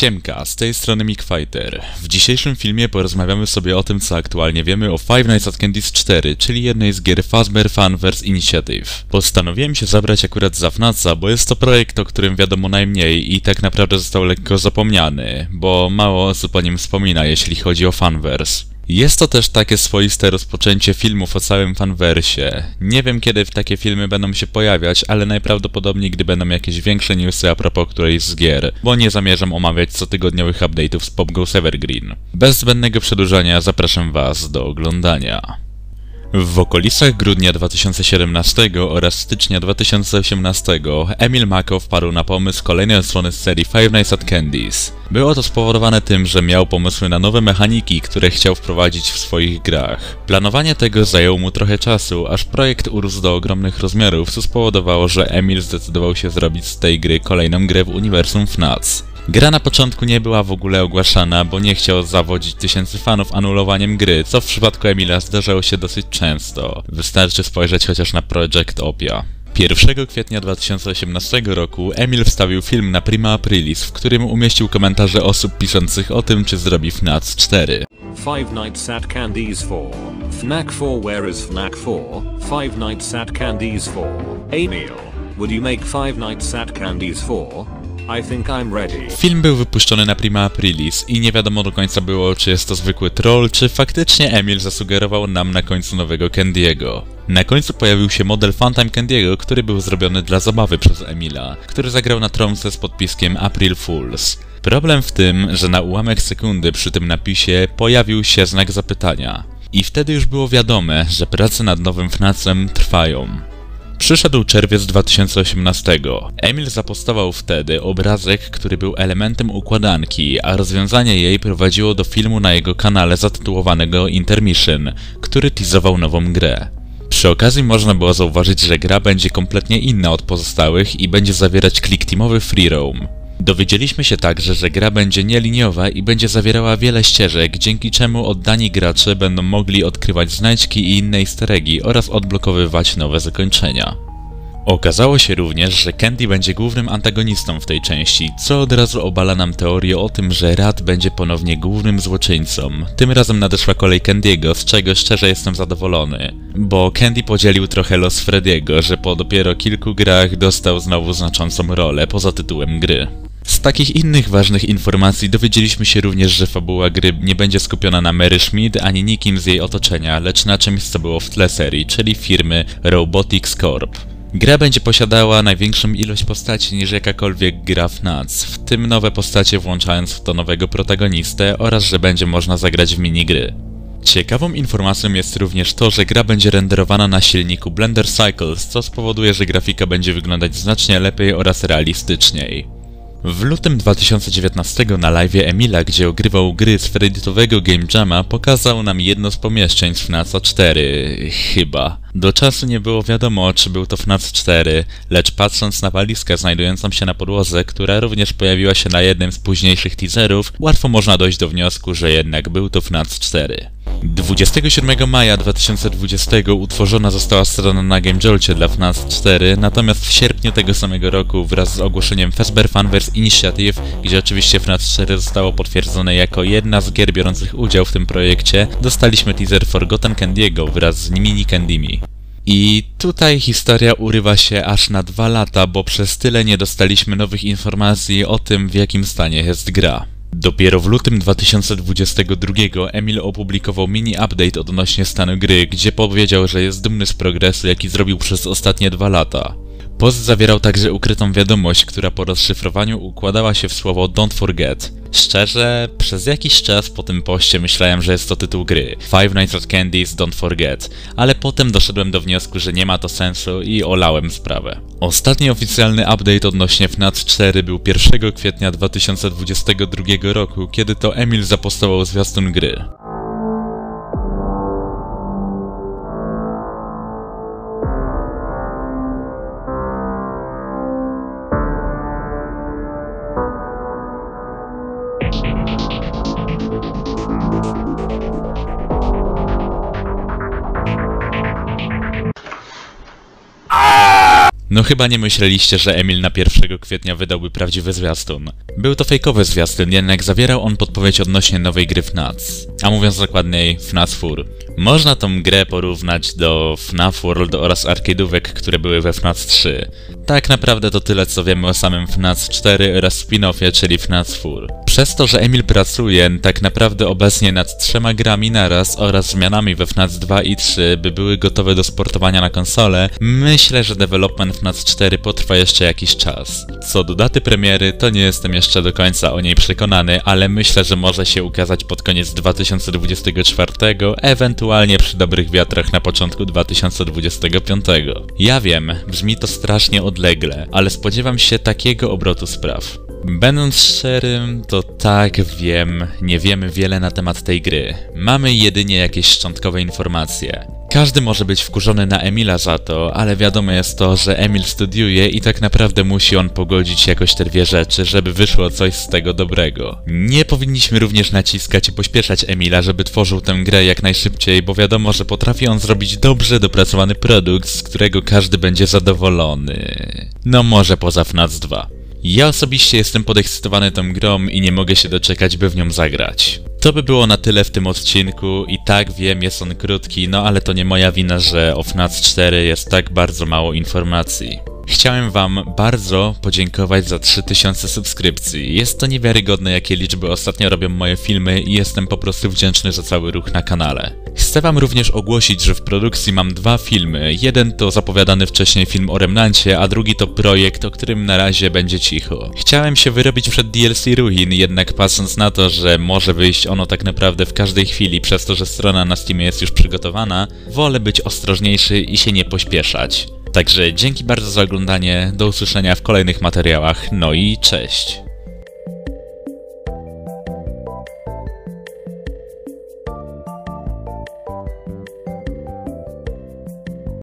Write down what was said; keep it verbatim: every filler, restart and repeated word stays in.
Siemka, z tej strony Mickfighter. W dzisiejszym filmie porozmawiamy sobie o tym, co aktualnie wiemy o Five Nights at Candy's cztery, czyli jednej z gier Fazbear Fanverse Initiative. Postanowiłem się zabrać akurat za FNAFa, bo jest to projekt, o którym wiadomo najmniej i tak naprawdę został lekko zapomniany, bo mało osób o nim wspomina, jeśli chodzi o Fanverse. Jest to też takie swoiste rozpoczęcie filmów o całym fanversie. Nie wiem, kiedy takie filmy będą się pojawiać, ale najprawdopodobniej gdy będą jakieś większe newsy a propos którejś z gier, bo nie zamierzam omawiać cotygodniowych update'ów z PopGoes Evergreen. Bez zbędnego przedłużania zapraszam Was do oglądania. W okolicach grudnia dwa tysiące siedemnastego oraz stycznia dwa tysiące osiemnastego Emil Mako wpadł na pomysł kolejnej odsłony z serii Five Nights at Candy's. Było to spowodowane tym, że miał pomysły na nowe mechaniki, które chciał wprowadzić w swoich grach. Planowanie tego zajęło mu trochę czasu, aż projekt urósł do ogromnych rozmiarów, co spowodowało, że Emil zdecydował się zrobić z tej gry kolejną grę w uniwersum FNAF. Gra na początku nie była w ogóle ogłaszana, bo nie chciał zawodzić tysięcy fanów anulowaniem gry, co w przypadku Emila zdarzało się dosyć często. Wystarczy spojrzeć chociaż na Project Opia. pierwszego kwietnia dwa tysiące osiemnastego roku Emil wstawił film na Prima Aprilis, w którym umieścił komentarze osób piszących o tym, czy zrobi FNAF cztery. Five Nights at Candy's four. FNAF four, where is FNAF four? Five Nights at Candy's four. Emil, would you make Five Nights at Candy's four? I think I'm ready. Film był wypuszczony na Prima Aprilis i nie wiadomo do końca było, czy jest to zwykły troll, czy faktycznie Emil zasugerował nam na końcu nowego Candy'ego. Na końcu pojawił się model Funtime Candy'ego, który był zrobiony dla zabawy przez Emila, który zagrał na trąbce z podpiskiem April Fools. Problem w tym, że na ułamek sekundy przy tym napisie pojawił się znak zapytania. I wtedy już było wiadome, że prace nad nowym FNAF-em trwają. Przyszedł czerwiec dwa tysiące osiemnastego. Emil zapostował wtedy obrazek, który był elementem układanki, a rozwiązanie jej prowadziło do filmu na jego kanale zatytułowanego Intermission, który teasował nową grę. Przy okazji można było zauważyć, że gra będzie kompletnie inna od pozostałych i będzie zawierać click-teamowy free roam. Dowiedzieliśmy się także, że gra będzie nieliniowa i będzie zawierała wiele ścieżek, dzięki czemu oddani gracze będą mogli odkrywać znajdźki i inne easter eggi oraz odblokowywać nowe zakończenia. Okazało się również, że Candy będzie głównym antagonistą w tej części, co od razu obala nam teorię o tym, że Rat będzie ponownie głównym złoczyńcą. Tym razem nadeszła kolej Candy'ego, z czego szczerze jestem zadowolony, bo Candy podzielił trochę los Freddy'ego, że po dopiero kilku grach dostał znowu znaczącą rolę poza tytułem gry. Z takich innych ważnych informacji dowiedzieliśmy się również, że fabuła gry nie będzie skupiona na Mary Schmidt ani nikim z jej otoczenia, lecz na czymś, co było w tle serii, czyli firmy Robotics Corp. Gra będzie posiadała największą ilość postaci niż jakakolwiek gra FNAF, w tym nowe postacie włączając w to nowego protagonistę oraz że będzie można zagrać w minigry. Ciekawą informacją jest również to, że gra będzie renderowana na silniku Blender Cycles, co spowoduje, że grafika będzie wyglądać znacznie lepiej oraz realistyczniej. W lutym dwa tysiące dziewiętnastego na live'ie Emila, gdzie ogrywał gry z Redditowego Game Jama, pokazał nam jedno z pomieszczeń z FNAF cztery, chyba. Do czasu nie było wiadomo, czy był to FNAF cztery, lecz patrząc na walizkę znajdującą się na podłodze, która również pojawiła się na jednym z późniejszych teaserów, łatwo można dojść do wniosku, że jednak był to FNAF cztery. dwudziestego siódmego maja dwa tysiące dwudziestego utworzona została strona na GameJolcie dla FNAF cztery, natomiast w sierpniu tego samego roku wraz z ogłoszeniem Fazbear Fanverse Initiative, gdzie oczywiście FNAF cztery zostało potwierdzone jako jedna z gier biorących udział w tym projekcie, dostaliśmy teaser Forgotten Candy'ego wraz z mini Candymi. I tutaj historia urywa się aż na dwa lata, bo przez tyle nie dostaliśmy nowych informacji o tym, w jakim stanie jest gra. Dopiero w lutym dwa tysiące dwudziestego drugiego Emil opublikował mini update odnośnie stanu gry, gdzie powiedział, że jest dumny z progresu, jaki zrobił przez ostatnie dwa lata. Post zawierał także ukrytą wiadomość, która po rozszyfrowaniu układała się w słowo Don't Forget. Szczerze, przez jakiś czas po tym poście myślałem, że jest to tytuł gry Five Nights at Candy's Don't Forget, ale potem doszedłem do wniosku, że nie ma to sensu i olałem sprawę. Ostatni oficjalny update odnośnie FNAF cztery był pierwszego kwietnia dwa tysiące dwudziestego drugiego roku, kiedy to Emil zapostował zwiastun gry. No chyba nie myśleliście, że Emil na pierwszego kwietnia wydałby prawdziwy zwiastun. Był to fejkowy zwiastun, jednak zawierał on podpowiedź odnośnie nowej gry F N A C. A mówiąc dokładniej, F N A C cztery. Można tą grę porównać do F N A F World oraz arcade'ówek, które były we F N A C trzy. Tak naprawdę to tyle, co wiemy o samym F N A C cztery oraz spin-offie, czyli F N A C cztery. Przez to, że Emil pracuje tak naprawdę obecnie nad trzema grami naraz oraz zmianami we F N A C dwa i trzy, by były gotowe do sportowania na konsolę, myślę, że development F N A C cztery potrwa jeszcze jakiś czas. Co do daty premiery, to nie jestem jeszcze do końca o niej przekonany, ale myślę, że może się ukazać pod koniec dwa tysiące dwudziestego czwartego, ewentualnie przy dobrych wiatrach na początku dwa tysiące dwudziestego piątego. Ja wiem, brzmi to strasznie odlegle, ale spodziewam się takiego obrotu spraw. Będąc szczerym, to tak, wiem, nie wiemy wiele na temat tej gry. Mamy jedynie jakieś szczątkowe informacje. Każdy może być wkurzony na Emila za to, ale wiadomo jest to, że Emil studiuje i tak naprawdę musi on pogodzić jakoś te dwie rzeczy, żeby wyszło coś z tego dobrego. Nie powinniśmy również naciskać i pośpieszać Emila, żeby tworzył tę grę jak najszybciej, bo wiadomo, że potrafi on zrobić dobrze dopracowany produkt, z którego każdy będzie zadowolony. No może poza F N A C dwa. Ja osobiście jestem podekscytowany tą grą i nie mogę się doczekać, by w nią zagrać. To by było na tyle w tym odcinku i tak wiem, jest on krótki, no ale to nie moja wina, że o F N A C cztery jest tak bardzo mało informacji. Chciałem wam bardzo podziękować za trzy tysiące subskrypcji. Jest to niewiarygodne, jakie liczby ostatnio robią moje filmy i jestem po prostu wdzięczny za cały ruch na kanale. Chcę wam również ogłosić, że w produkcji mam dwa filmy. Jeden to zapowiadany wcześniej film o Remnancie, a drugi to projekt, o którym na razie będzie cicho. Chciałem się wyrobić przed D L C Ruin, jednak patrząc na to, że może wyjść ono tak naprawdę w każdej chwili, przez to, że strona na Steamie jest już przygotowana, wolę być ostrożniejszy i się nie pośpieszać. Także dzięki bardzo za oglądanie, do usłyszenia w kolejnych materiałach, no i cześć!